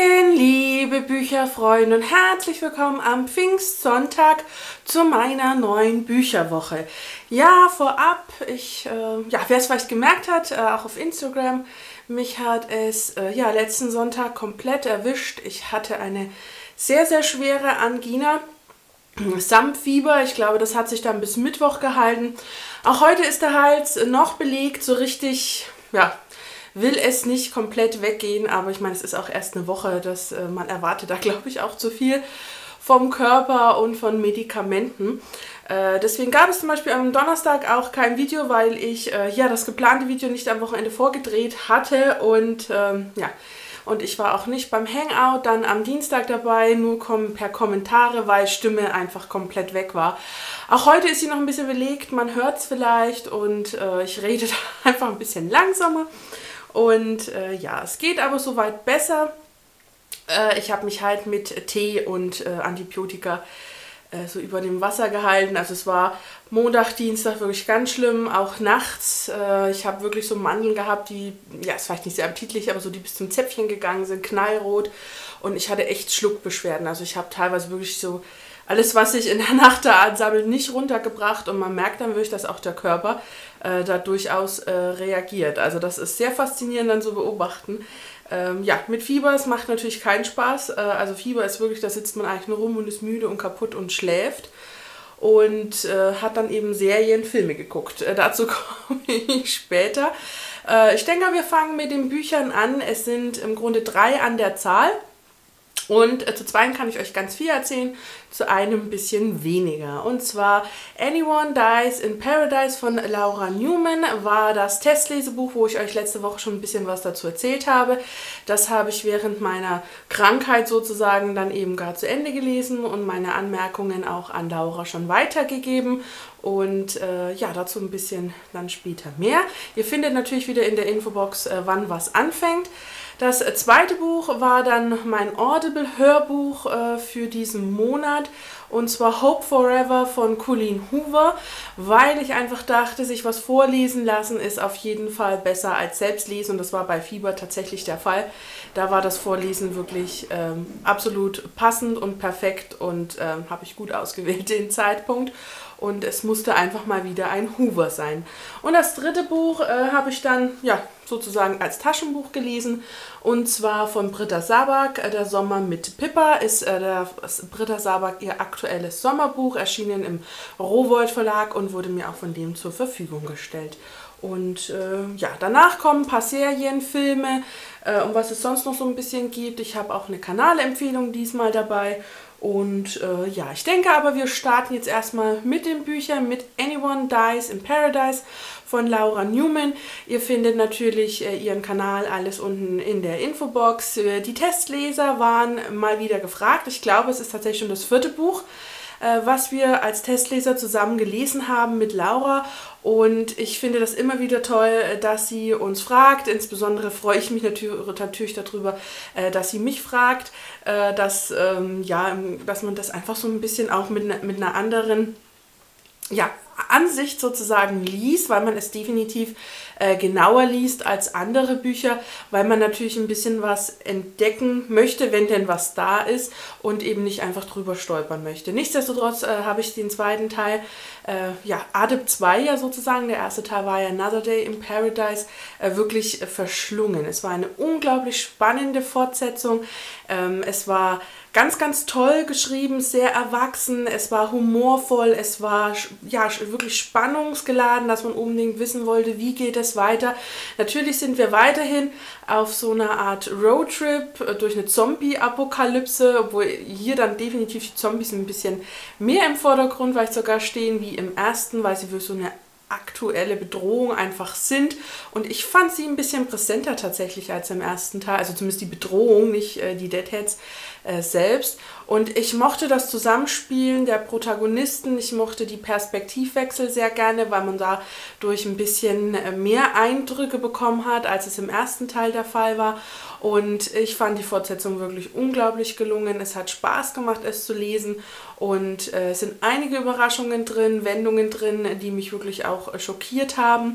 Hallöchen, liebe Bücherfreunde und herzlich willkommen am Pfingstsonntag zu meiner neuen Bücherwoche. Ja, vorab, wer es vielleicht gemerkt hat, auch auf Instagram, mich hat es letzten Sonntag komplett erwischt. Ich hatte eine sehr, sehr schwere Angina samt Fieber. Ich glaube, das hat sich dann bis Mittwoch gehalten. Auch heute ist der Hals noch belegt, so richtig, will es nicht komplett weggehen, aber ich meine, es ist auch erst eine Woche, man erwartet da, glaube ich, auch zu viel vom Körper und von Medikamenten. Deswegen gab es zum Beispiel am Donnerstag auch kein Video, weil ich das geplante Video nicht am Wochenende vorgedreht hatte und und ich war auch nicht beim Hangout dann am Dienstag dabei, nur per Kommentare, weil Stimme einfach komplett weg war. Auch heute ist sie noch ein bisschen belegt, man hört es vielleicht und ich rede da einfach ein bisschen langsamer. Und es geht aber soweit besser. Ich habe mich halt mit Tee und Antibiotika so über dem Wasser gehalten. Also es war Montag, Dienstag wirklich ganz schlimm, auch nachts. Ich habe wirklich so Mandeln gehabt, die, ist vielleicht nicht sehr appetitlich, aber so die bis zum Zäpfchen gegangen sind, knallrot. Und ich hatte echt Schluckbeschwerden. Also ich habe teilweise wirklich so alles, was sich in der Nacht da ansammelt, nicht runtergebracht. Und man merkt dann wirklich, dass auch der Körper da durchaus reagiert. Also das ist sehr faszinierend dann zu beobachten. Mit Fieber, es macht natürlich keinen Spaß. Also Fieber ist wirklich, da sitzt man eigentlich nur rum und ist müde und kaputt und schläft. Und hat dann eben Serien, Filme geguckt. Dazu komme ich später. Ich denke, wir fangen mit den Büchern an. Es sind im Grunde 3 an der Zahl. Und zu 2 kann ich euch ganz viel erzählen, zu einem ein bisschen weniger. Und zwar Anyone Dies in Paradise von Laura Newman war das Testlesebuch, wo ich euch letzte Woche schon ein bisschen was dazu erzählt habe. Das habe ich während meiner Krankheit sozusagen dann eben gar zu Ende gelesen und meine Anmerkungen auch an Laura schon weitergegeben. Und dazu ein bisschen dann später mehr. Ihr findet natürlich wieder in der Infobox, wann was anfängt. Das zweite Buch war dann mein Audible-Hörbuch für diesen Monat, und zwar Hope Forever von Colleen Hoover, weil ich einfach dachte, sich was vorlesen lassen ist auf jeden Fall besser als selbst lesen, und das war bei Fieber tatsächlich der Fall. Da war das Vorlesen wirklich absolut passend und perfekt und habe ich gut ausgewählt den Zeitpunkt. Und es musste einfach mal wieder ein Hoover sein. Und das dritte Buch habe ich dann sozusagen als Taschenbuch gelesen. Und zwar von Britta Sabak, Der Sommer mit Pippa. Ist Britta Sabak ihr aktuelles Sommerbuch, erschienen im Rowohlt Verlag und wurde mir auch von dem zur Verfügung gestellt. Und danach kommen ein paar Serien, Filme, um was es sonst noch so ein bisschen gibt. Ich habe auch eine Kanalempfehlung diesmal dabei. Und ich denke aber, wir starten jetzt erstmal mit den Büchern, mit Anyone Dies in Paradise von Laura Newman. Ihr findet natürlich ihren Kanal alles unten in der Infobox. Die Testleser waren mal wieder gefragt. Ich glaube, es ist tatsächlich schon das 4. Buch, was wir als Testleser zusammen gelesen haben mit Laura. Und ich finde das immer wieder toll, dass sie uns fragt. Insbesondere freue ich mich natürlich darüber, dass sie mich fragt, dass man das einfach so ein bisschen auch mit einer anderen Ansicht sozusagen liest, weil man es definitiv genauer liest als andere Bücher, weil man natürlich ein bisschen was entdecken möchte, wenn denn was da ist, und eben nicht einfach drüber stolpern möchte. Nichtsdestotrotz habe ich den zweiten Teil, Adib 2 sozusagen, der erste Teil war ja Another Day in Paradise, wirklich verschlungen. Es war eine unglaublich spannende Fortsetzung. Es war ganz, ganz toll geschrieben, sehr erwachsen, es war humorvoll, es war wirklich spannungsgeladen, dass man unbedingt wissen wollte, wie geht es weiter. Natürlich sind wir weiterhin auf so einer Art Roadtrip durch eine Zombie-Apokalypse, obwohl hier dann definitiv die Zombies ein bisschen mehr im Vordergrund vielleicht sogar stehen wie im ersten, weil sie wirklich so eine aktuelle Bedrohung einfach sind, und ich fand sie ein bisschen präsenter tatsächlich als im ersten Teil, also zumindest die Bedrohung, nicht die Deadheads selbst. Und ich mochte das Zusammenspielen der Protagonisten, ich mochte die Perspektivwechsel sehr gerne, weil man dadurch ein bisschen mehr Eindrücke bekommen hat, als es im ersten Teil der Fall war. Und ich fand die Fortsetzung wirklich unglaublich gelungen. Es hat Spaß gemacht, es zu lesen, und es sind einige Überraschungen drin, Wendungen drin, die mich wirklich auch schockiert haben.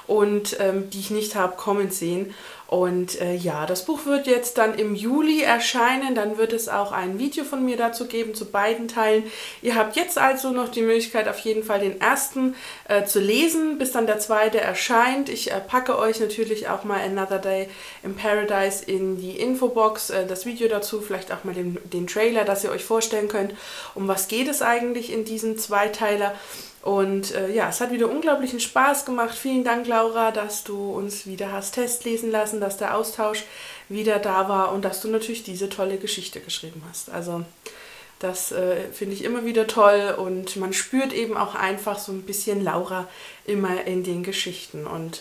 und die ich nicht habe kommen sehen. Und ja, das Buch wird jetzt dann im Juli erscheinen, dann wird es auch ein Video von mir dazu geben, zu beiden Teilen. Ihr habt jetzt also noch die Möglichkeit, auf jeden Fall den ersten zu lesen, bis dann der zweite erscheint. Ich packe euch natürlich auch mal Another Day in Paradise in die Infobox, das Video dazu, vielleicht auch mal den Trailer, dass ihr euch vorstellen könnt, um was geht es eigentlich in diesem Zweiteiler. Und ja, es hat wieder unglaublichen Spaß gemacht. Vielen Dank, Laura, dass du uns wieder hast testlesen lassen, dass der Austausch wieder da war und dass du natürlich diese tolle Geschichte geschrieben hast. Also das finde ich immer wieder toll und man spürt eben auch einfach so ein bisschen Laura immer in den Geschichten. Und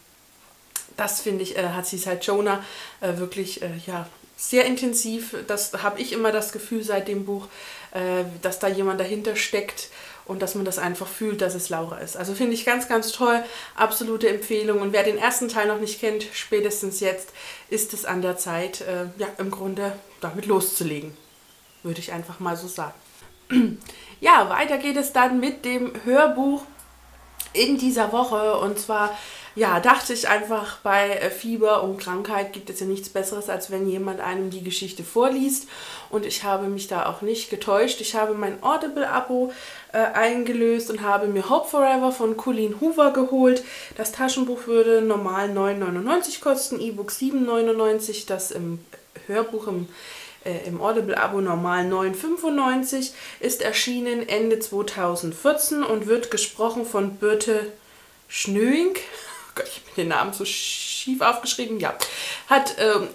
das finde ich, hat sie seit Jonah wirklich ja, sehr intensiv, das habe ich immer das Gefühl seit dem Buch, dass da jemand dahinter steckt und dass man das einfach fühlt, dass es Laura ist. Also finde ich ganz, ganz toll, absolute Empfehlung. Und wer den ersten Teil noch nicht kennt, spätestens jetzt ist es an der Zeit, ja, im Grunde damit loszulegen, würde ich einfach mal so sagen. Ja, weiter geht es dann mit dem Hörbuch in dieser Woche und zwar ja, dachte ich einfach, bei Fieber und Krankheit gibt es ja nichts Besseres, als wenn jemand einem die Geschichte vorliest. Und ich habe mich da auch nicht getäuscht. Ich habe mein Audible-Abo eingelöst und habe mir Hope Forever von Colleen Hoover geholt. Das Taschenbuch würde normal 9,99 kosten, E-Book 7,99, das im Hörbuch im Audible-Abo normal 9,95, ist erschienen Ende 2014 und wird gesprochen von Birte Schnöing. Gott, ich habe den Namen so schief aufgeschrieben. Ja, hat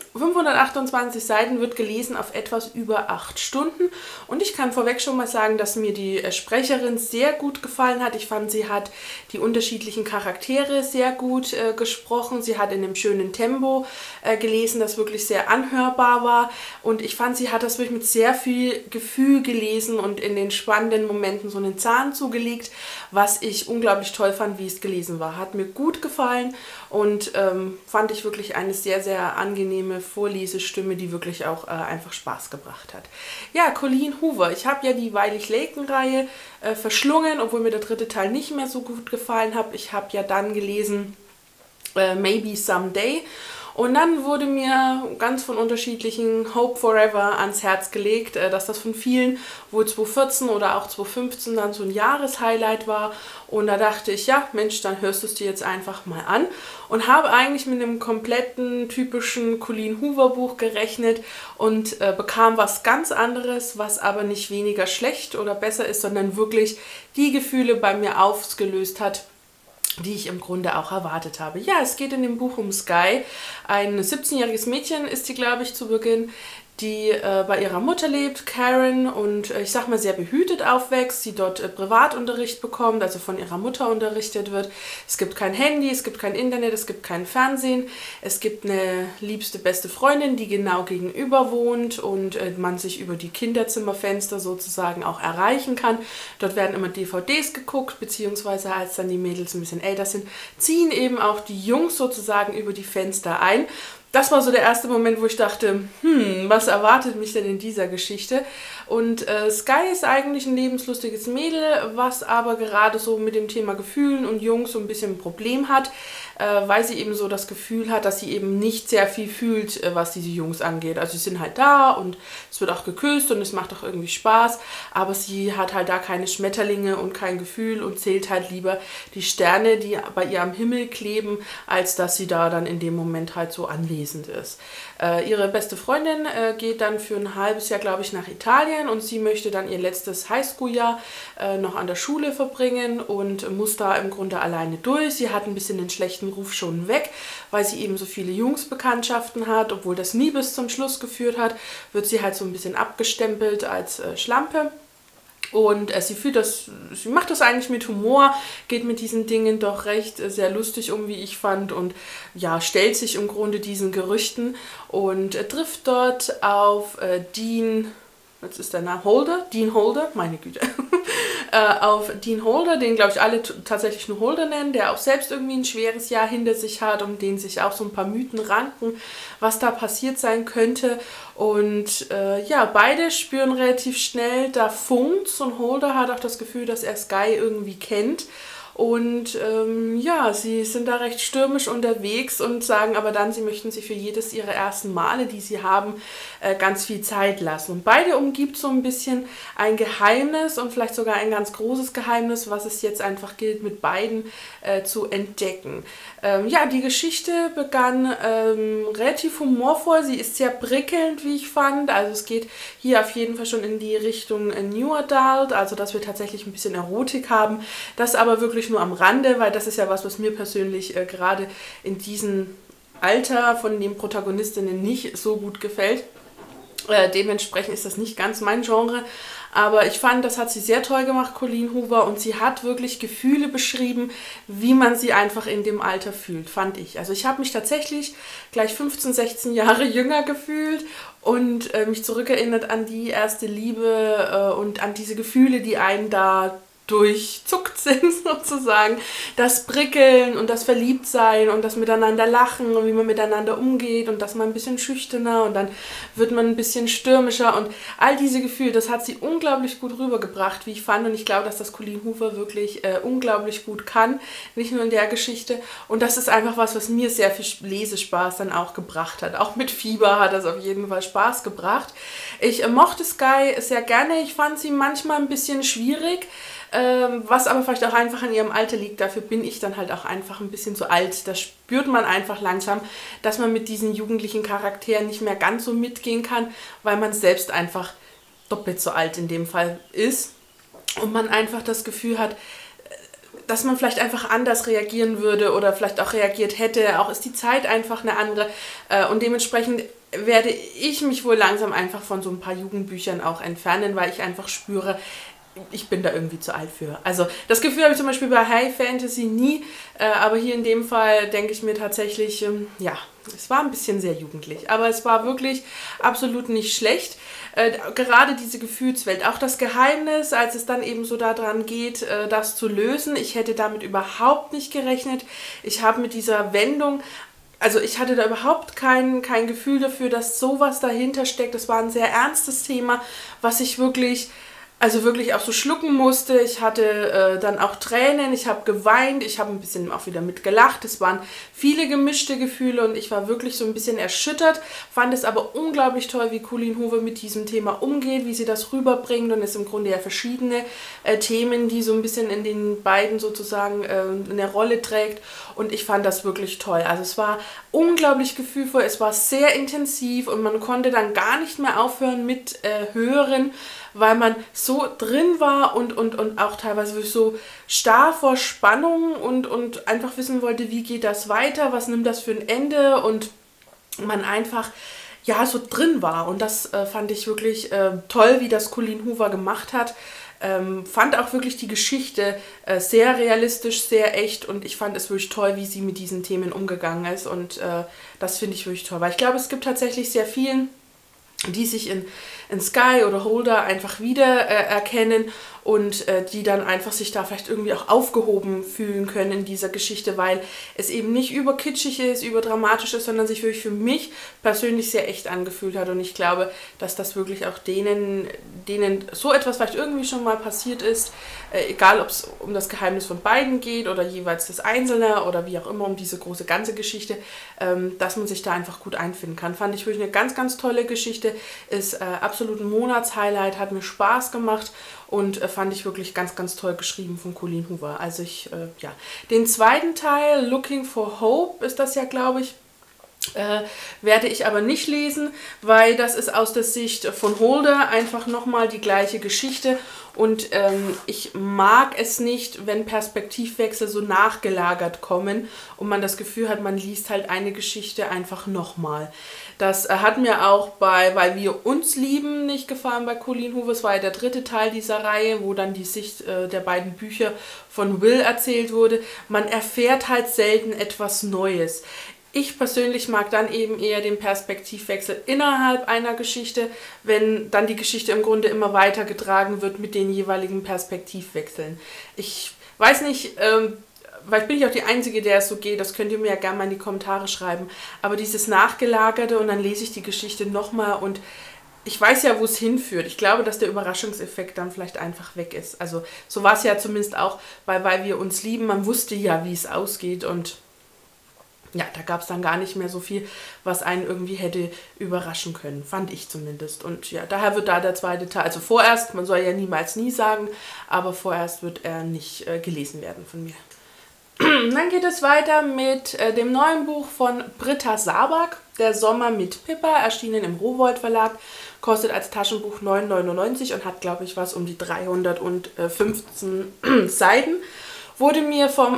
528 Seiten, wird gelesen auf etwas über 8 Stunden. Und ich kann vorweg schon mal sagen, dass mir die Sprecherin sehr gut gefallen hat. Ich fand, sie hat die unterschiedlichen Charaktere sehr gut gesprochen. Sie hat in einem schönen Tempo gelesen, das wirklich sehr anhörbar war. Und ich fand, sie hat das wirklich mit sehr viel Gefühl gelesen und in den spannenden Momenten so einen Zahn zugelegt, was ich unglaublich toll fand, wie es gelesen war. Hat mir gut gefallen und fand ich wirklich eine sehr, sehr angenehme Vorlesestimme, die wirklich auch einfach Spaß gebracht hat. Ja, Colleen Hoover. Ich habe ja die Weilig-Layton-Reihe verschlungen, obwohl mir der dritte Teil nicht mehr so gut gefallen hat. Ich habe ja dann gelesen Maybe Someday. Und dann wurde mir ganz von unterschiedlichen Hope Forever ans Herz gelegt, dass das von vielen wohl 2014 oder auch 2015 dann so ein Jahreshighlight war. Und da dachte ich, ja Mensch, dann hörst du es dir jetzt einfach mal an. Und habe eigentlich mit einem kompletten, typischen Colleen Hoover Buch gerechnet und bekam was ganz anderes, was aber nicht weniger schlecht oder besser ist, sondern wirklich die Gefühle bei mir ausgelöst hat, die ich im Grunde auch erwartet habe. Ja, es geht in dem Buch um Sky. Ein 17-jähriges Mädchen ist sie, glaube ich, zu Beginn, die bei ihrer Mutter lebt, Karen, und ich sag mal sehr behütet aufwächst, sie dort Privatunterricht bekommt, also von ihrer Mutter unterrichtet wird. Es gibt kein Handy, es gibt kein Internet, es gibt kein Fernsehen. Es gibt eine liebste beste Freundin, die genau gegenüber wohnt und man sich über die Kinderzimmerfenster sozusagen auch erreichen kann. Dort werden immer DVDs geguckt, beziehungsweise als dann die Mädels ein bisschen älter sind, ziehen eben auch die Jungs sozusagen über die Fenster ein. Das war so der erste Moment, wo ich dachte, was erwartet mich denn in dieser Geschichte? Und Sky ist eigentlich ein lebenslustiges Mädel, was aber gerade so mit dem Thema Gefühlen und Jungs so ein bisschen ein Problem hat, weil sie eben so das Gefühl hat, dass sie eben nicht sehr viel fühlt, was diese Jungs angeht. Also sie sind halt da und es wird auch geküsst und es macht auch irgendwie Spaß, aber sie hat halt da keine Schmetterlinge und kein Gefühl und zählt halt lieber die Sterne, die bei ihr am Himmel kleben, als dass sie da dann in dem Moment halt so anwesend ist. Ihre beste Freundin geht dann für ein halbes Jahr, glaube ich, nach Italien und sie möchte dann ihr letztes Highschool-Jahr noch an der Schule verbringen und muss da im Grunde alleine durch. Sie hat ein bisschen den schlechten Ruf schon weg, weil sie eben so viele Jungsbekanntschaften hat, obwohl das nie bis zum Schluss geführt hat, wird sie halt so ein bisschen abgestempelt als Schlampe. Und sie macht das eigentlich mit Humor, geht mit diesen Dingen doch recht sehr lustig um, wie ich fand, und ja, stellt sich im Grunde diesen Gerüchten und trifft dort auf Dean, jetzt ist der Name Dean Holder, meine Güte, auf Dean Holder, den glaube ich alle tatsächlich nur Holder nennen, der auch selbst irgendwie ein schweres Jahr hinter sich hat, um den sich auch so ein paar Mythen ranken, was da passiert sein könnte. Und ja, beide spüren relativ schnell, da funkt's, und Holder hat auch das Gefühl, dass er Sky irgendwie kennt. Und ja, sie sind da recht stürmisch unterwegs und sagen aber dann, sie möchten sich für jedes ihrer ersten Male, die sie haben, ganz viel Zeit lassen. Und beide umgibt so ein bisschen ein Geheimnis und vielleicht sogar ein ganz großes Geheimnis, was es jetzt einfach gilt, mit beiden zu entdecken. Ja, die Geschichte begann relativ humorvoll. Sie ist sehr prickelnd, wie ich fand. Also es geht hier auf jeden Fall schon in die Richtung New Adult, also dass wir tatsächlich ein bisschen Erotik haben. Das aber wirklich nur am Rande, weil das ist ja was mir persönlich gerade in diesem Alter von den Protagonistinnen nicht so gut gefällt. Dementsprechend ist das nicht ganz mein Genre, aber ich fand, das hat sie sehr toll gemacht, Colleen Hoover, und sie hat wirklich Gefühle beschrieben, wie man sie einfach in dem Alter fühlt, fand ich. Also ich habe mich tatsächlich gleich 15, 16 Jahre jünger gefühlt und mich zurückerinnert an die erste Liebe und an diese Gefühle, die einen da durchzuckt sind sozusagen, das Prickeln und das Verliebtsein und das Miteinander lachen und wie man miteinander umgeht und dass man ein bisschen schüchterner und dann wird man ein bisschen stürmischer und all diese Gefühle, das hat sie unglaublich gut rübergebracht, wie ich fand, und ich glaube, dass das Colleen Hoover wirklich unglaublich gut kann, nicht nur in der Geschichte, und das ist einfach was mir sehr viel Lesespaß dann auch gebracht hat. Auch mit Fieber hat das auf jeden Fall Spaß gebracht. Ich mochte Skye sehr gerne, ich fand sie manchmal ein bisschen schwierig, was aber vielleicht auch einfach an ihrem Alter liegt. Dafür bin ich dann halt auch einfach ein bisschen zu alt. Das spürt man einfach langsam, dass man mit diesen jugendlichen Charakteren nicht mehr ganz so mitgehen kann, weil man selbst einfach doppelt so alt in dem Fall ist und man einfach das Gefühl hat, dass man vielleicht einfach anders reagieren würde oder vielleicht auch reagiert hätte. Auch ist die Zeit einfach eine andere und dementsprechend werde ich mich wohl langsam einfach von so ein paar Jugendbüchern auch entfernen, weil ich einfach spüre, ich bin da irgendwie zu alt für. Also das Gefühl habe ich zum Beispiel bei High Fantasy nie, aber hier in dem Fall denke ich mir tatsächlich, ja, es war ein bisschen sehr jugendlich, aber es war wirklich absolut nicht schlecht. Gerade diese Gefühlswelt, auch das Geheimnis, als es dann eben so daran geht, das zu lösen. Ich hätte damit überhaupt nicht gerechnet. Ich habe mit dieser Wendung, also ich hatte da überhaupt kein Gefühl dafür, dass sowas dahinter steckt. Das war ein sehr ernstes Thema, was ich wirklich auch so schlucken musste. Ich hatte dann auch Tränen, ich habe geweint, ich habe ein bisschen auch wieder mitgelacht. Es waren viele gemischte Gefühle und ich war wirklich so ein bisschen erschüttert, fand es aber unglaublich toll, wie Colleen Hoover mit diesem Thema umgeht, wie sie das rüberbringt, und es im Grunde ja verschiedene Themen, die so ein bisschen in den beiden sozusagen eine Rolle trägt, und ich fand das wirklich toll. Also es war unglaublich gefühlvoll, es war sehr intensiv und man konnte dann gar nicht mehr aufhören mit hören, weil man so drin war und auch teilweise so starr vor Spannung und einfach wissen wollte, wie geht das weiter, was nimmt das für ein Ende, und man einfach ja so drin war, und das fand ich wirklich toll, wie das Colleen Hoover gemacht hat. Fand auch wirklich die Geschichte sehr realistisch, sehr echt, und ich fand es wirklich toll, wie sie mit diesen Themen umgegangen ist, und das finde ich wirklich toll, weil ich glaube, es gibt tatsächlich sehr vielen, die sich in Skye oder Holder einfach wieder erkennen und die dann einfach sich da vielleicht irgendwie auch aufgehoben fühlen können in dieser Geschichte, weil es eben nicht überkitschig ist, überdramatisch ist, sondern sich wirklich für mich persönlich sehr echt angefühlt hat, und ich glaube, dass das wirklich auch denen so etwas vielleicht irgendwie schon mal passiert ist, egal ob es um das Geheimnis von beiden geht oder jeweils das Einzelne oder wie auch immer um diese große ganze Geschichte, dass man sich da einfach gut einfinden kann. Fand ich wirklich eine ganz, ganz tolle Geschichte, ist absolut ein Monatshighlight, hat mir Spaß gemacht und fand ich wirklich ganz, ganz toll geschrieben von Colleen Hoover. Also ja, den zweiten Teil, Looking for Hope, ist das ja, glaube ich, werde ich aber nicht lesen, weil das ist aus der Sicht von Holder einfach nochmal die gleiche Geschichte, und ich mag es nicht, wenn Perspektivwechsel so nachgelagert kommen und man das Gefühl hat, man liest halt eine Geschichte einfach nochmal. Das hat mir auch bei Weil wir uns lieben nicht gefallen bei Colleen Hoover. Es war ja der dritte Teil dieser Reihe, wo dann die Sicht der beiden Bücher von Will erzählt wurde. Man erfährt halt selten etwas Neues. Ich persönlich mag dann eben eher den Perspektivwechsel innerhalb einer Geschichte, wenn dann die Geschichte im Grunde immer weitergetragen wird mit den jeweiligen Perspektivwechseln. Ich weiß nicht, vielleicht bin ich auch die Einzige, der es so geht, das könnt ihr mir ja gerne mal in die Kommentare schreiben, aber dieses Nachgelagerte und dann lese ich die Geschichte nochmal und ich weiß ja, wo es hinführt. Ich glaube, dass der Überraschungseffekt dann vielleicht einfach weg ist. Also so war es ja zumindest auch, weil wir uns lieben. Man wusste ja, wie es ausgeht und ja, da gab es dann gar nicht mehr so viel, was einen irgendwie hätte überraschen können. Fand ich zumindest. Und ja, daher wird da der zweite Teil, also vorerst, man soll ja niemals nie sagen, aber vorerst wird er nicht gelesen werden von mir. Dann geht es weiter mit dem neuen Buch von Britta Sabak, Der Sommer mit Pippa, erschienen im Rowohlt Verlag, kostet als Taschenbuch 9,99 und hat, glaube ich, was um die 315 Seiten. Wurde mir vom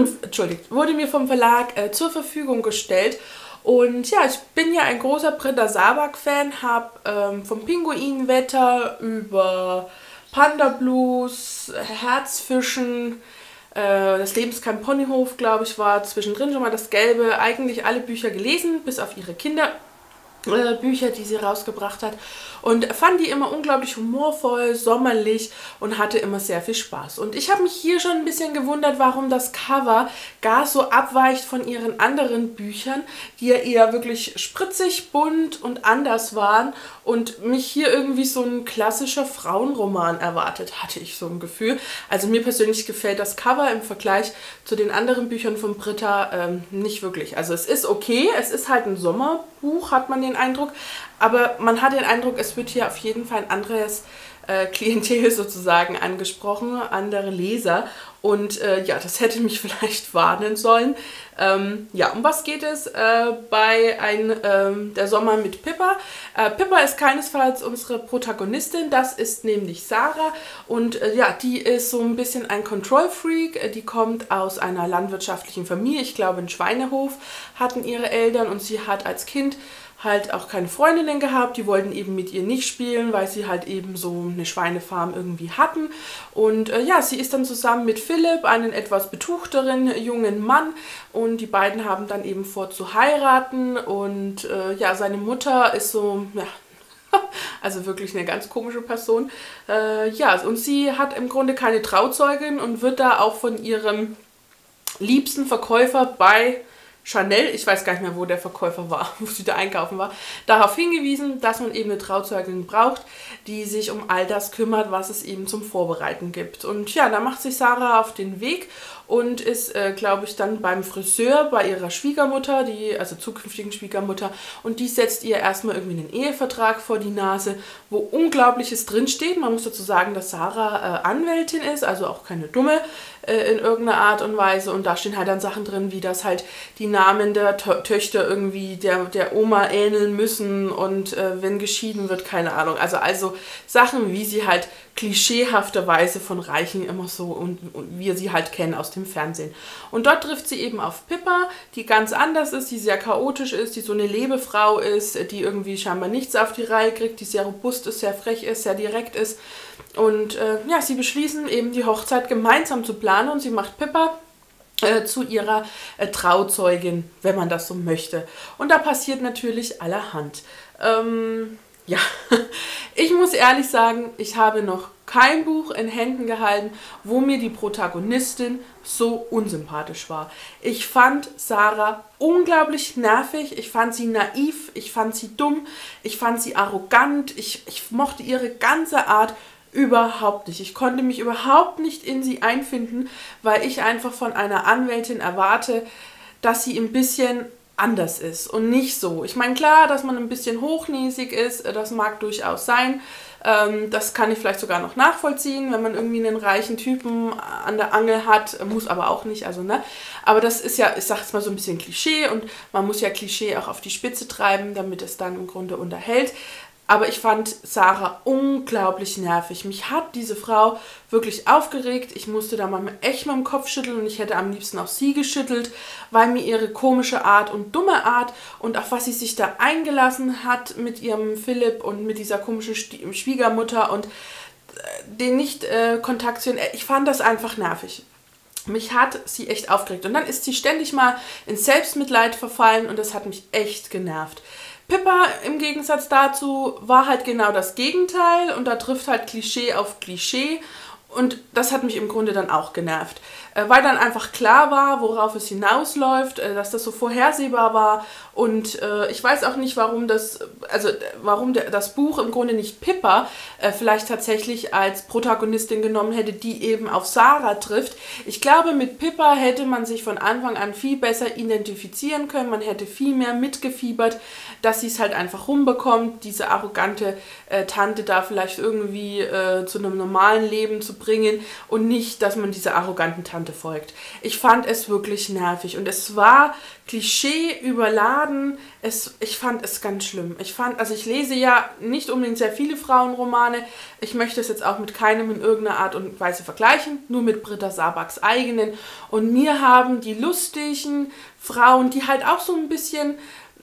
Verlag zur Verfügung gestellt. Und ja, ich bin ja ein großer Britta Sabak-Fan, habe vom Pinguinwetter über Panda Blues, Herzfischen, das Leben ist kein Ponyhof, glaube ich, war zwischendrin schon mal das Gelbe, eigentlich alle Bücher gelesen, bis auf ihre Kinderbücher, die sie rausgebracht hat. Und fand die immer unglaublich humorvoll, sommerlich und hatte immer sehr viel Spaß. Und ich habe mich hier schon ein bisschen gewundert, warum das Cover gar so abweicht von ihren anderen Büchern, die ja eher wirklich spritzig, bunt und anders waren. Und mich hier irgendwie so ein klassischer Frauenroman erwartet, hatte ich so ein Gefühl. Also mir persönlich gefällt das Cover im Vergleich zu den anderen Büchern von Britta nicht wirklich. Also es ist okay, es ist halt ein Sommerbuch, hat man den Eindruck. Aber man hat den Eindruck, es wird hier auf jeden Fall ein anderes Klientel sozusagen angesprochen, andere Leser. Und ja, das hätte mich vielleicht warnen sollen. Ja, um was geht es bei Der Sommer mit Pippa? Pippa ist keinesfalls unsere Protagonistin, das ist nämlich Sarah. Und ja, die ist so ein bisschen ein Control-Freak. Die kommt aus einer landwirtschaftlichen Familie, ich glaube einen Schweinehof hatten ihre Eltern und sie hat als Kind halt auch keine Freundinnen gehabt, die wollten eben mit ihr nicht spielen, weil sie halt eben so eine Schweinefarm irgendwie hatten. Und ja, sie ist dann zusammen mit Philipp, einen etwas betuchteren jungen Mann, und die beiden haben dann eben vor zu heiraten. Und ja, seine Mutter ist so, ja, also wirklich eine ganz komische Person. Ja, und sie hat im Grunde keine Trauzeugin und wird da auch von ihrem liebsten Verkäufer bei Chanel, ich weiß gar nicht mehr, wo der Verkäufer war, wo sie da einkaufen war, darauf hingewiesen, dass man eben eine Trauzeugin braucht, die sich um all das kümmert, was es eben zum Vorbereiten gibt. Und ja, da macht sich Sarah auf den Weg und ist, glaube ich, dann beim Friseur bei ihrer Schwiegermutter, also zukünftigen Schwiegermutter, und die setzt ihr erstmal irgendwie einen Ehevertrag vor die Nase, wo Unglaubliches drinsteht. Man muss dazu sagen, dass Sarah Anwältin ist, also auch keine dumme in irgendeiner Art und Weise, und da stehen halt dann Sachen drin, wie dass halt die Namen der Töchter irgendwie der Oma ähneln müssen und wenn geschieden wird, keine Ahnung. Also Sachen, wie sie halt klischeehafterweise von Reichen immer so und wir sie halt kennen aus dem Fernsehen. Und dort trifft sie eben auf Pippa, die ganz anders ist, die sehr chaotisch ist, die so eine Lebefrau ist, die irgendwie scheinbar nichts auf die Reihe kriegt, die sehr robust ist, sehr frech ist, sehr direkt ist. Und ja, sie beschließen eben die Hochzeit gemeinsam zu planen und sie macht Pippa zu ihrer Trauzeugin, wenn man das so möchte. Und da passiert natürlich allerhand. Ja, ich muss ehrlich sagen, ich habe noch kein Buch in Händen gehalten, wo mir die Protagonistin so unsympathisch war. Ich fand Sarah unglaublich nervig, ich fand sie naiv, ich fand sie dumm, ich fand sie arrogant, ich mochte ihre ganze Art überhaupt nicht. Ich konnte mich überhaupt nicht in sie einfinden, weil ich einfach von einer Anwältin erwarte, dass sie ein bisschen anders ist und nicht so. Ich meine, klar, dass man ein bisschen hochnäsig ist, das mag durchaus sein. Das kann ich vielleicht sogar noch nachvollziehen, wenn man irgendwie einen reichen Typen an der Angel hat, muss aber auch nicht, also ne. Aber das ist ja, ich sag jetzt mal so ein bisschen Klischee, und man muss ja Klischee auch auf die Spitze treiben, damit es dann im Grunde unterhält. Aber ich fand Sarah unglaublich nervig. Mich hat diese Frau wirklich aufgeregt. Ich musste da mal echt mit dem Kopf schütteln und ich hätte am liebsten auch sie geschüttelt, weil mir ihre komische Art und dumme Art und auf was sie sich da eingelassen hat mit ihrem Philipp und mit dieser komischen Schwiegermutter und den Nicht-Kontakt zu, ich fand das einfach nervig. Mich hat sie echt aufgeregt. Und dann ist sie ständig mal ins Selbstmitleid verfallen und das hat mich echt genervt. Pippa im Gegensatz dazu war halt genau das Gegenteil und da trifft halt Klischee auf Klischee und das hat mich im Grunde dann auch genervt. weil dann einfach klar war, worauf es hinausläuft, dass das so vorhersehbar war. Und ich weiß auch nicht, warum das Buch im Grunde nicht Pippa vielleicht tatsächlich als Protagonistin genommen hätte, die eben auf Sarah trifft. Ich glaube, mit Pippa hätte man sich von Anfang an viel besser identifizieren können. Man hätte viel mehr mitgefiebert, dass sie es halt einfach rumbekommt, diese arrogante Tante da vielleicht irgendwie zu einem normalen Leben zu bringen und nicht, dass man dieser arroganten Tante folgt. Ich fand es wirklich nervig und es war Klischee überladen. Ich fand es ganz schlimm. Ich lese ja nicht unbedingt sehr viele Frauenromane. Ich möchte es jetzt auch mit keinem in irgendeiner Art und Weise vergleichen, nur mit Britta Sabaks eigenen. Und mir haben die lustigen Frauen, die halt auch so ein bisschen,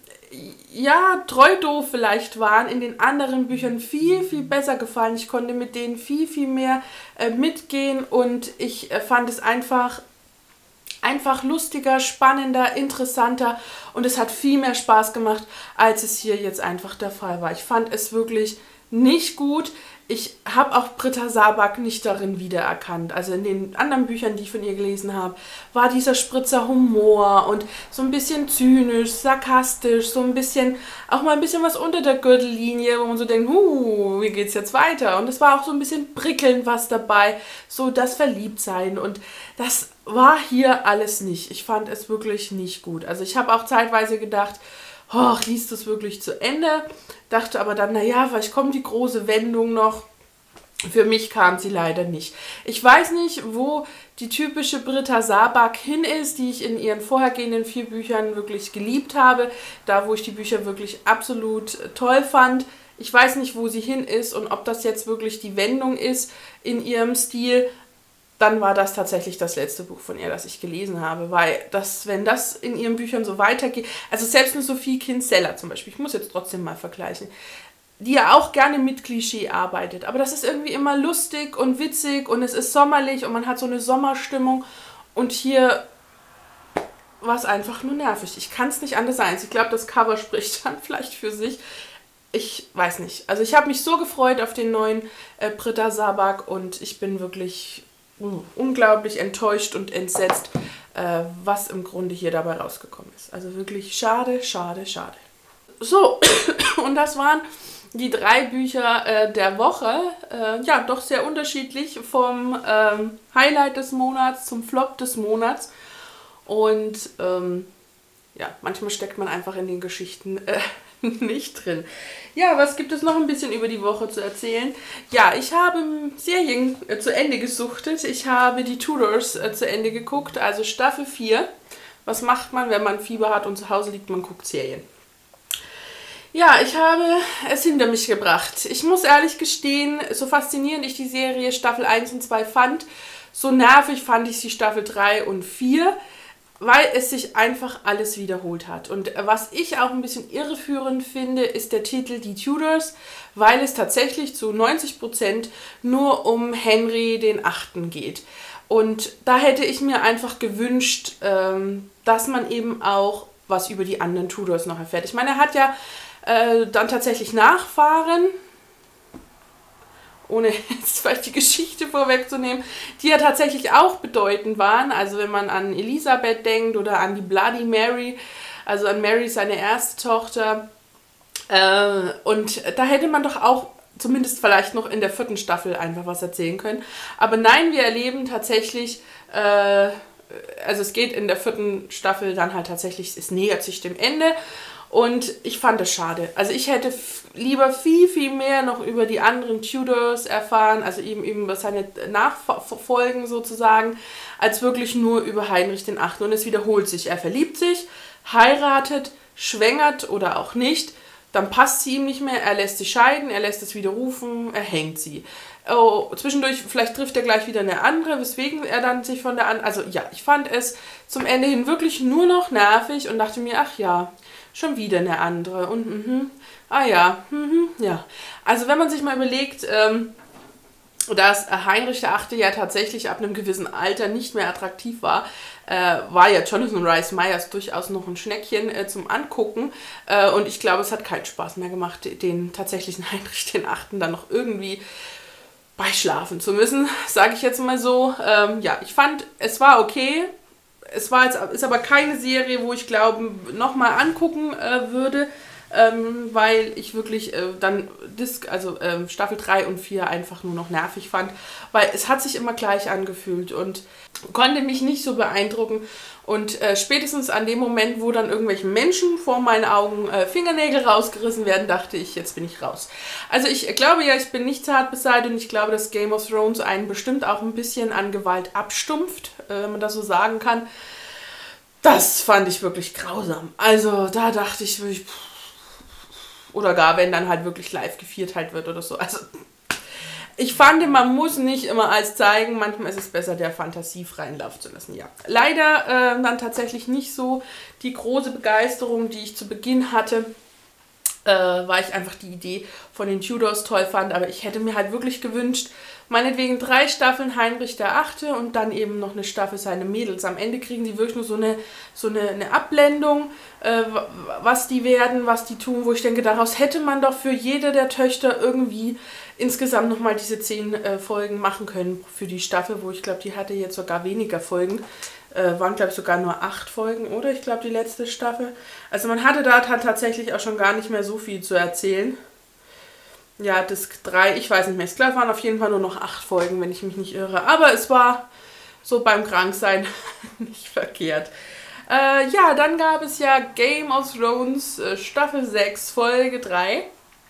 ja, treu doof vielleicht waren, in den anderen Büchern viel, viel besser gefallen. Ich konnte mit denen viel, viel mehr mitgehen und ich fand es einfach lustiger, spannender, interessanter und es hat viel mehr Spaß gemacht, als es hier jetzt einfach der Fall war. Ich fand es wirklich nicht gut. Ich habe auch Britta Sabak nicht darin wiedererkannt. Also in den anderen Büchern, die ich von ihr gelesen habe, war dieser Spritzer Humor und so ein bisschen zynisch, sarkastisch, so ein bisschen, auch mal ein bisschen was unter der Gürtellinie, wo man so denkt, wie geht's jetzt weiter? Und es war auch so ein bisschen prickelnd was dabei, so das Verliebtsein und das war hier alles nicht. Ich fand es wirklich nicht gut. Also ich habe auch zeitweise gedacht, liest es wirklich zu Ende? Dachte aber dann, naja, vielleicht kommt die große Wendung noch. Für mich kam sie leider nicht. Ich weiß nicht, wo die typische Britta Sabak hin ist, die ich in ihren vorhergehenden 4 Büchern wirklich geliebt habe. Da, wo ich die Bücher wirklich absolut toll fand. Ich weiß nicht, wo sie hin ist und ob das jetzt wirklich die Wendung ist in ihrem Stil. Dann war das tatsächlich das letzte Buch von ihr, das ich gelesen habe, weil wenn das in ihren Büchern so weitergeht, also selbst eine Sophie Kinsella zum Beispiel, ich muss jetzt trotzdem mal vergleichen, die ja auch gerne mit Klischee arbeitet, aber das ist irgendwie immer lustig und witzig und es ist sommerlich und man hat so eine Sommerstimmung und hier war es einfach nur nervig. Ich kann es nicht anders sagen. Ich glaube, das Cover spricht dann vielleicht für sich. Ich weiß nicht. Also ich habe mich so gefreut auf den neuen Britta Sabak und ich bin wirklich unglaublich enttäuscht und entsetzt, was im Grunde hier dabei rausgekommen ist. Also wirklich schade, schade, schade. So, und das waren die 3 Bücher der Woche. Ja, doch sehr unterschiedlich vom Highlight des Monats zum Flop des Monats. Und ja, manchmal steckt man einfach in den Geschichten nicht drin. Ja, was gibt es noch ein bisschen über die Woche zu erzählen? Ja, ich habe Serien zu Ende gesuchtet. Ich habe die Tudors zu Ende geguckt, also Staffel 4. Was macht man, wenn man Fieber hat und zu Hause liegt? Man guckt Serien. Ja, ich habe es hinter mich gebracht. Ich muss ehrlich gestehen, so faszinierend ich die Serie Staffel 1 und 2 fand, so nervig fand ich sie Staffel 3 und 4. Weil es sich einfach alles wiederholt hat. Und was ich auch ein bisschen irreführend finde, ist der Titel Die Tudors, weil es tatsächlich zu 90% nur um Henry den VIII. Geht. Und da hätte ich mir einfach gewünscht, dass man eben auch was über die anderen Tudors noch erfährt. Ich meine, er hat ja dann tatsächlich Nachfahren, ohne jetzt vielleicht die Geschichte vorwegzunehmen, die ja tatsächlich auch bedeutend waren. Also wenn man an Elisabeth denkt oder an die Bloody Mary, also an Mary, seine erste Tochter. Und da hätte man doch auch zumindest vielleicht noch in der 4. Staffel einfach was erzählen können. Aber nein, wir erleben tatsächlich, also es geht in der 4. Staffel dann halt tatsächlich, es nähert sich dem Ende. Und ich fand es schade. Also ich hätte lieber viel, viel mehr noch über die anderen Tudors erfahren, also eben über seine Nachfolgen sozusagen, als wirklich nur über Heinrich den VIII. Und es wiederholt sich. Er verliebt sich, heiratet, schwängert oder auch nicht. Dann passt sie ihm nicht mehr, er lässt sie scheiden, er lässt es widerrufen, er hängt sie. Oh, zwischendurch, vielleicht trifft er gleich wieder eine andere, weswegen er dann sich von der anderen... Also ja, ich fand es zum Ende hin wirklich nur noch nervig und dachte mir, ach ja, schon wieder eine andere. Und ja. Also wenn man sich mal überlegt, dass Heinrich der VIII. Ja tatsächlich ab einem gewissen Alter nicht mehr attraktiv war, war ja Jonathan Rhys Meyers durchaus noch ein Schneckchen zum Angucken. Und ich glaube, es hat keinen Spaß mehr gemacht, den tatsächlichen Heinrich den VIII. Dann noch irgendwie beischlafen zu müssen, sage ich jetzt mal so. Ja, ich fand, es war okay. Es war jetzt, ist aber keine Serie, wo ich glaube, nochmal angucken würde, weil ich wirklich dann Staffel 3 und 4 einfach nur noch nervig fand, weil es hat sich immer gleich angefühlt und konnte mich nicht so beeindrucken. Und spätestens an dem Moment, wo dann irgendwelchen Menschen vor meinen Augen Fingernägel rausgerissen werden, dachte ich, jetzt bin ich raus. Also ich glaube ja, ich bin nicht zart beseitigt und ich glaube, dass Game of Thrones einen bestimmt auch ein bisschen an Gewalt abstumpft, wenn man das so sagen kann. Das fand ich wirklich grausam. Also da dachte ich wirklich, oder gar wenn dann halt wirklich live gevierteilt wird oder so. Also ich fand, man muss nicht immer alles zeigen. Manchmal ist es besser, der Fantasie freien Lauf zu lassen. Ja, leider dann tatsächlich nicht so die große Begeisterung, die ich zu Beginn hatte, weil ich einfach die Idee von den Tudors toll fand. Aber ich hätte mir halt wirklich gewünscht, meinetwegen 3 Staffeln Heinrich der Achte und dann eben noch eine Staffel seine Mädels. Am Ende kriegen die wirklich nur so eine Abblendung, was die werden, was die tun, wo ich denke, daraus hätte man doch für jede der Töchter irgendwie insgesamt nochmal diese 10 Folgen machen können für die Staffel, wo ich glaube, die hatte jetzt sogar weniger Folgen. Waren glaube ich sogar nur 8 Folgen, oder? Ich glaube die letzte Staffel. Also man hatte da tatsächlich auch schon gar nicht mehr so viel zu erzählen. Ja, Disc 3, ich weiß nicht mehr. Ich glaube, es waren auf jeden Fall nur noch 8 Folgen, wenn ich mich nicht irre. Aber es war so beim Kranksein nicht verkehrt. Ja, dann gab es ja Game of Thrones Staffel 6, Folge 3.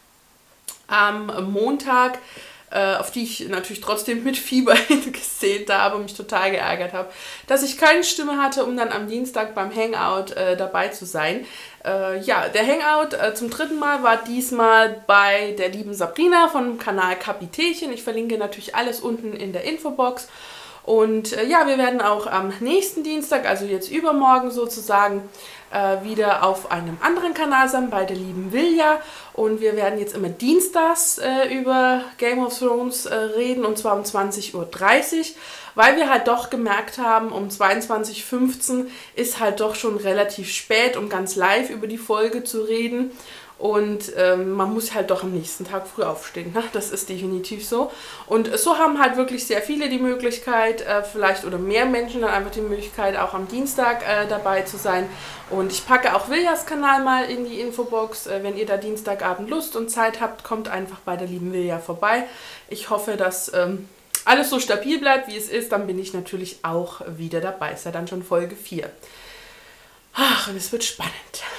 Am Montag, auf die ich natürlich trotzdem mit Fieber gesehen habe und mich total geärgert habe, dass ich keine Stimme hatte, um dann am Dienstag beim Hangout dabei zu sein. Ja, der Hangout zum 3. Mal war diesmal bei der lieben Sabrina vom Kanal Kapitänchen. Ich verlinke natürlich alles unten in der Infobox. Und ja, wir werden auch am nächsten Dienstag, also jetzt übermorgen sozusagen, wieder auf einem anderen Kanal sein, bei der lieben Vilja. Und wir werden jetzt immer dienstags über Game of Thrones reden, und zwar um 20:30 Uhr, weil wir halt doch gemerkt haben, um 22:15 Uhr ist halt doch schon relativ spät, um ganz live über die Folge zu reden. Und man muss halt doch am nächsten Tag früh aufstehen. Ne? Das ist definitiv so. Und so haben halt wirklich sehr viele die Möglichkeit, vielleicht oder mehr Menschen dann einfach die Möglichkeit, auch am Dienstag dabei zu sein. Und ich packe auch Viljas Kanal mal in die Infobox. Wenn ihr da Dienstagabend Lust und Zeit habt, kommt einfach bei der lieben Vilja vorbei. Ich hoffe, dass alles so stabil bleibt, wie es ist. Dann bin ich natürlich auch wieder dabei. Ist ja dann schon Folge 4. Ach, und es wird spannend.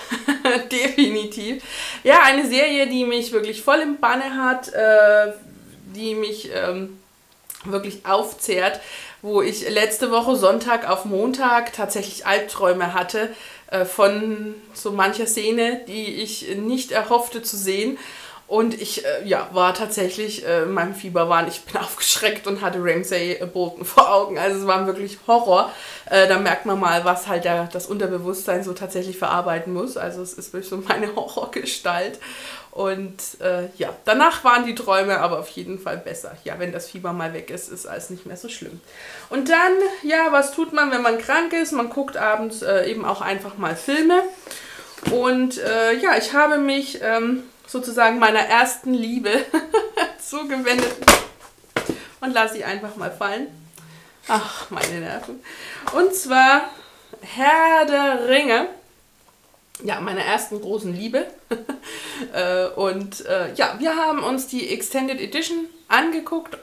Definitiv. Ja, eine Serie, die mich wirklich voll im Banne hat, die mich wirklich aufzehrt, wo ich letzte Woche Sonntag auf Montag tatsächlich Albträume hatte von so mancher Szene, die ich nicht erhoffte zu sehen. Und ich ja, war tatsächlich in meinem Fieberwahn. Ich bin aufgeschreckt und hatte Ramsay Bolton vor Augen. Also es war wirklich Horror. Da merkt man mal, was halt das Unterbewusstsein so tatsächlich verarbeiten muss. Also es ist wirklich so meine Horrorgestalt. Und ja, danach waren die Träume aber auf jeden Fall besser. Ja, wenn das Fieber mal weg ist, ist alles nicht mehr so schlimm. Und dann, ja, was tut man, wenn man krank ist? Man guckt abends eben auch einfach mal Filme. Und ja, ich habe mich sozusagen meiner ersten Liebe zugewendet und lasse sie einfach mal fallen. Ach, meine Nerven. Und zwar Herr der Ringe. Ja, meiner ersten großen Liebe. Und ja, wir haben uns die Extended Edition angeguckt.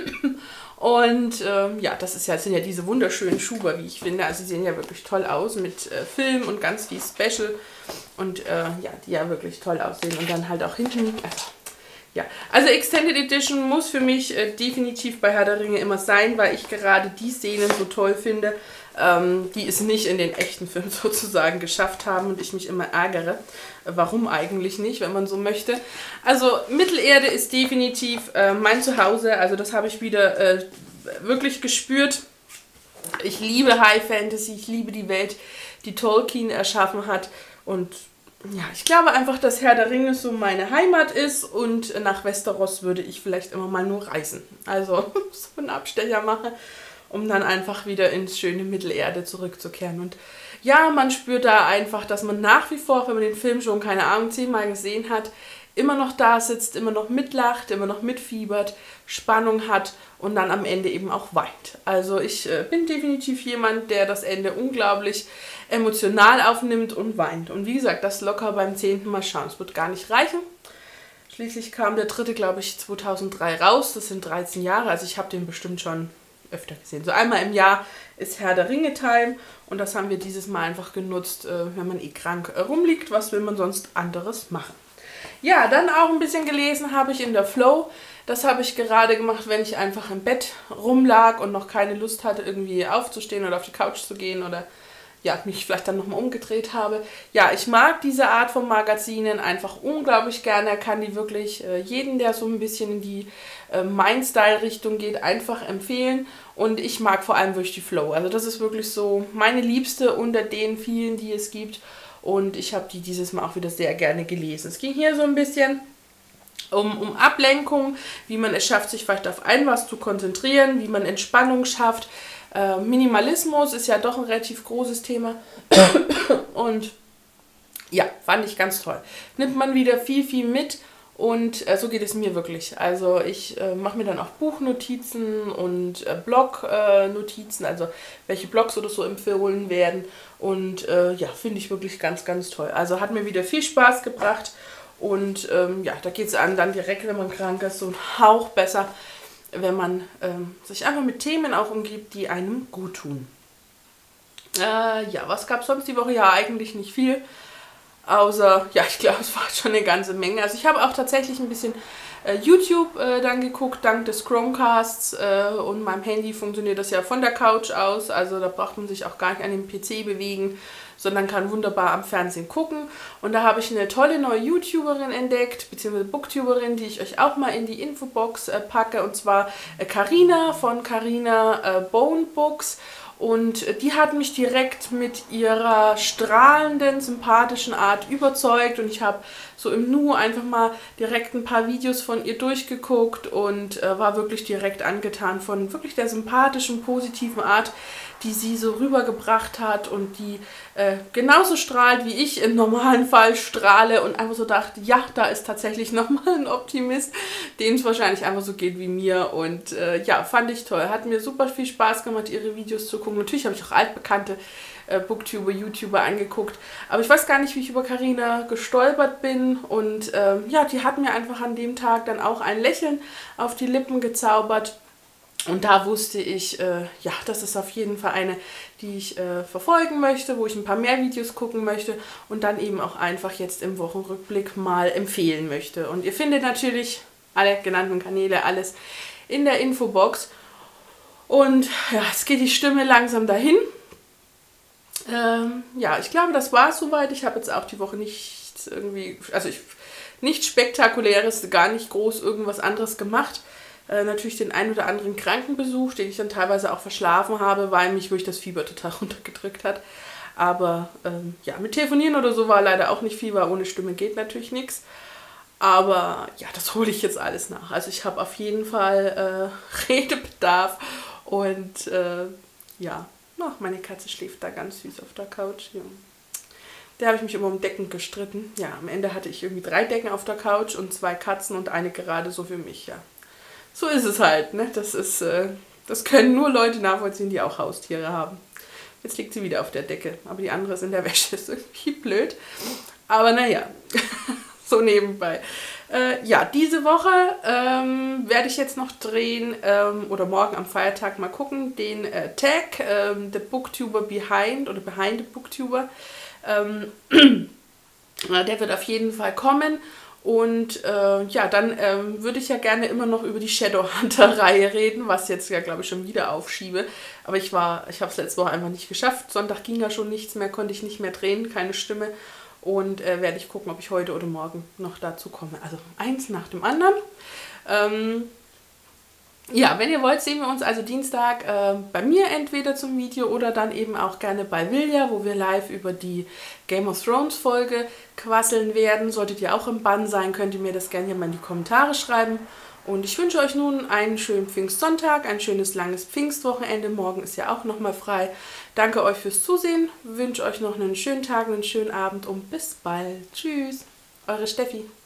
Und ja, sind ja diese wunderschönen Schuber, wie ich finde. Also sie sehen ja wirklich toll aus mit Film und ganz viel Special. Und ja, die ja wirklich toll aussehen. Und dann halt auch hinten. Ja, also Extended Edition muss für mich definitiv bei Herr der Ringe immer sein, weil ich gerade die Szenen so toll finde, die es nicht in den echten Film sozusagen geschafft haben und ich mich immer ärgere. Warum eigentlich nicht, wenn man so möchte. Also Mittelerde ist definitiv mein Zuhause, also das habe ich wieder wirklich gespürt. Ich liebe High Fantasy, ich liebe die Welt, die Tolkien erschaffen hat, und ja, ich glaube einfach, dass Herr der Ringe so meine Heimat ist, und nach Westeros würde ich vielleicht immer mal nur reisen. Also so einen Abstecher mache, um dann einfach wieder ins schöne Mittelerde zurückzukehren. Und ja, man spürt da einfach, dass man nach wie vor, wenn man den Film schon, keine Ahnung, 10-mal gesehen hat, immer noch da sitzt, immer noch mitlacht, immer noch mitfiebert, Spannung hat und dann am Ende eben auch weint. Also ich bin definitiv jemand, der das Ende unglaublich emotional aufnimmt und weint. Und wie gesagt, das locker beim 10. Mal schauen. Es wird gar nicht reichen. Schließlich kam der 3., glaube ich, 2003 raus. Das sind 13 Jahre, also ich habe den bestimmt schon öfter gesehen. So einmal im Jahr ist Herr der Ringe Time und das haben wir dieses Mal einfach genutzt, wenn man eh krank rumliegt. Was will man sonst anderes machen? Ja, dann auch ein bisschen gelesen habe ich in der Flow. Das habe ich gerade gemacht, wenn ich einfach im Bett rumlag und noch keine Lust hatte, irgendwie aufzustehen oder auf die Couch zu gehen oder ja, mich vielleicht dann nochmal umgedreht habe. Ja, ich mag diese Art von Magazinen einfach unglaublich gerne. Kann die wirklich jeden, der so ein bisschen in die Mein-Style-Richtung geht, einfach empfehlen. Und ich mag vor allem wirklich die Flow. Also das ist wirklich so meine Liebste unter den vielen, die es gibt. Und ich habe die dieses Mal auch wieder sehr gerne gelesen. Es ging hier so ein bisschen um Ablenkung, wie man es schafft, sich vielleicht auf ein was zu konzentrieren, wie man Entspannung schafft. Minimalismus ist ja doch ein relativ großes Thema. Und ja, fand ich ganz toll. Nimmt man wieder viel mit. Und so geht es mir wirklich. Also ich mache mir dann auch Buchnotizen und Blognotizen, also welche Blogs oder so empfohlen werden. Und ja, finde ich wirklich ganz toll. Also hat mir wieder viel Spaß gebracht. Und ja, da geht es einem dann direkt, wenn man krank ist, so ein Hauch besser, wenn man sich einfach mit Themen auch umgibt, die einem gut tun. Ja, was gab es sonst die Woche? Ja, eigentlich nicht viel. Außer, ja, ich glaube, es war schon eine ganze Menge. Also ich habe auch tatsächlich ein bisschen YouTube dann geguckt, dank des Chromecasts und meinem Handy funktioniert das ja von der Couch aus. Also da braucht man sich auch gar nicht an dem PC bewegen, sondern kann wunderbar am Fernsehen gucken. Und da habe ich eine tolle neue YouTuberin entdeckt, beziehungsweise Booktuberin, die ich euch auch mal in die Infobox packe. Und zwar Carina von Carina Bone Books. Und die hat mich direkt mit ihrer strahlenden, sympathischen Art überzeugt. Und ich habe so im Nu einfach mal direkt ein paar Videos von ihr durchgeguckt und war wirklich direkt angetan von wirklich der sympathischen, positiven Art, die sie so rübergebracht hat und die genauso strahlt, wie ich im normalen Fall strahle und einfach so dachte, ja, da ist tatsächlich nochmal ein Optimist, dem es wahrscheinlich einfach so geht wie mir und ja, fand ich toll. Hat mir super viel Spaß gemacht, ihre Videos zu gucken. Natürlich habe ich auch altbekannte Booktuber, YouTuber angeguckt, aber ich weiß gar nicht, wie ich über Carina gestolpert bin und ja, die hat mir einfach an dem Tag dann auch ein Lächeln auf die Lippen gezaubert. Und da wusste ich, ja, das ist auf jeden Fall eine, die ich verfolgen möchte, wo ich ein paar mehr Videos gucken möchte und dann eben auch einfach jetzt im Wochenrückblick mal empfehlen möchte. Und ihr findet natürlich alle genannten Kanäle, alles in der Infobox. Und ja, es geht die Stimme langsam dahin. Ja, ich glaube, das war es soweit. Ich habe jetzt auch die Woche nichts irgendwie, also nichts Spektakuläres, gar nicht groß irgendwas anderes gemacht. Natürlich den einen oder anderen Krankenbesuch, den ich dann teilweise auch verschlafen habe, weil mich wirklich das Fieber total runtergedrückt hat. Aber ja, mit Telefonieren oder so war leider auch nicht viel, weil ohne Stimme geht natürlich nichts. Aber ja, das hole ich jetzt alles nach. Also ich habe auf jeden Fall Redebedarf und ja, ach, meine Katze schläft da ganz süß auf der Couch. Ja. Da habe ich mich immer um Decken gestritten. Ja, am Ende hatte ich irgendwie 3 Decken auf der Couch und 2 Katzen und eine gerade so für mich, ja. So ist es halt, ne? Das können nur Leute nachvollziehen, die auch Haustiere haben. Jetzt liegt sie wieder auf der Decke, aber die andere ist in der Wäsche. Ist irgendwie blöd. Aber naja, so nebenbei. Ja, diese Woche werde ich jetzt noch drehen, oder morgen am Feiertag mal gucken, den Tag, The Booktuber Behind oder Behind the Booktuber. Der wird auf jeden Fall kommen. Und ja, dann würde ich ja gerne immer noch über die Shadowhunter-Reihe reden, was jetzt ja, glaube ich, schon wieder aufschiebe. Aber ich habe es letzte Woche einfach nicht geschafft. Sonntag ging ja schon nichts mehr, konnte ich nicht mehr drehen, keine Stimme. Und werde ich gucken, ob ich heute oder morgen noch dazu komme. Also eins nach dem anderen. Ja, wenn ihr wollt, sehen wir uns also Dienstag bei mir entweder zum Video oder dann eben auch gerne bei Vilja, wo wir live über die Game of Thrones Folge quasseln werden. Solltet ihr auch im Bann sein, könnt ihr mir das gerne hier mal in die Kommentare schreiben. Und ich wünsche euch nun einen schönen Pfingstsonntag, ein schönes langes Pfingstwochenende. Morgen ist ja auch nochmal frei. Danke euch fürs Zusehen, wünsche euch noch einen schönen Tag, einen schönen Abend und bis bald. Tschüss, eure Steffi.